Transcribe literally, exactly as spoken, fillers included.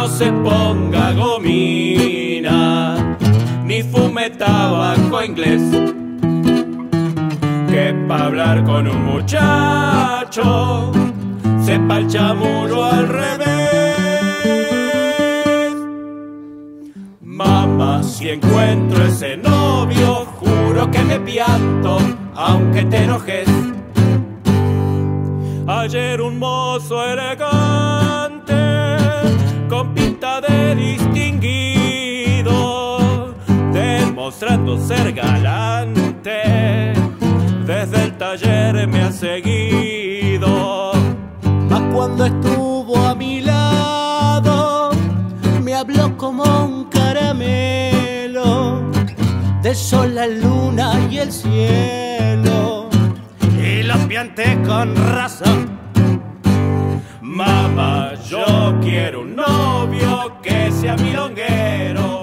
no se ponga gomina, ni fume tabaco inglés, que pa' hablar con un muchacho sepa el chamullo al revés. Mamá, si encuentro ese novio, juro que me pianto, aunque te enojes. Ayer un mozo elegante, con pinta de distinguido, demostrando ser galante, desde el taller me ha seguido. Mas cuando estuvo a mi lado, me habló como un caramelo, del sol, la luna y el cielo, y lo pianté con razón. Mamá, yo quiero un novio que sea milonguero,